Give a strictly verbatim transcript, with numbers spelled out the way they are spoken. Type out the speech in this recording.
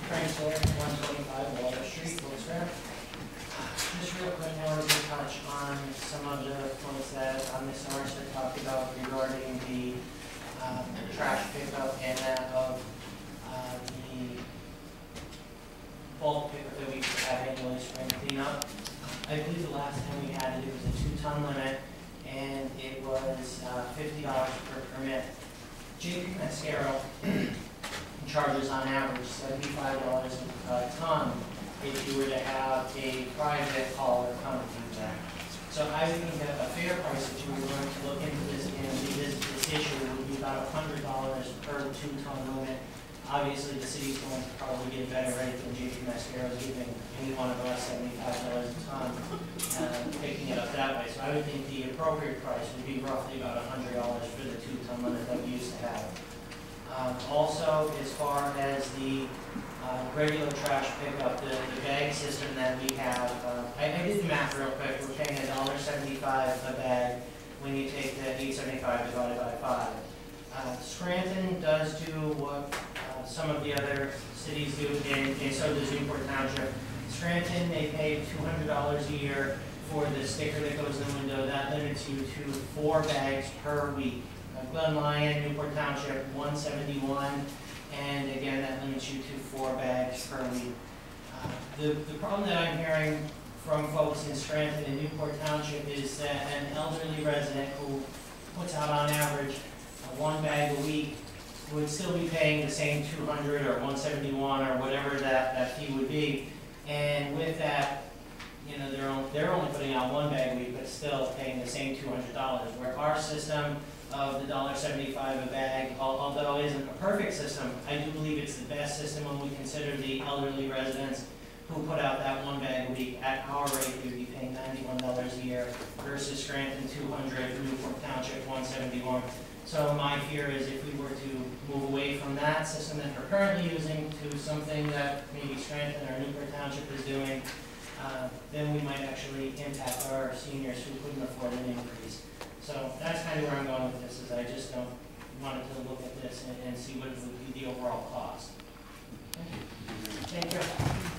Frank Sawyer, one twenty-five Water Street, Wilkes-Barre. Just real quick, I wanted to touch on some of the points that uh, Miz Norris had talked about regarding the um, trash pickup and that of uh, the bulk pickup that we have annually, spring cleanup. I believe the last time we had it, it was a two-ton limit, and it was uh, fifty dollars per permit. J P Mascaro charges on average seventy-five dollars a ton if you were to have a private hauler come and do that. So I would think that a fair price, if you were going to look into this and revisit this issue, would be about one hundred dollars per two-ton limit. Obviously, the city's going to probably get a better rate than J P Mascaro is giving any one of us seventy-five dollars a ton, uh, picking it up that way. So I would think the appropriate price would be roughly about one hundred dollars for the two-ton limit that we used to have. Um, also, as far as the uh, regular trash pickup, the, the bag system that we have, uh, I, I did the math real quick. We're paying one dollar seventy-five a bag when you take the eight seventy-five divided by five. Uh, Scranton does do what uh, some of the other cities do, and, and so does Newport Township. Scranton, they pay two hundred dollars a year for the sticker that goes in the window. That limits you to four bags per week. Glen Lyon, Newport Township, one seventy-one, and again, that limits you to four bags per week. Uh, the, the problem that I'm hearing from folks in Scranton and Newport Township is that an elderly resident who puts out on average uh, one bag a week would still be paying the same two hundred or one seventy-one or whatever that, that fee would be. And with that, you know, they're, only, they're only putting out one bag a week, but still paying the same two hundred dollars, where our system of the one dollar seventy-five a bag, although it isn't a perfect system, I do believe it's the best system when we consider the elderly residents who put out that one bag a week. At our rate, we would be paying ninety-one dollars a year versus Scranton two hundred, Newport Township one seventy-one. So my fear is if we were to move away from that system that we're currently using to something that maybe Scranton or Newport Township is doing, uh, then we might actually impact our seniors who couldn't afford an increase. So that's kind of where I'm going with this, is I just don't wanted to look at this and, and see what would be the overall cost. Thank you. Thank you.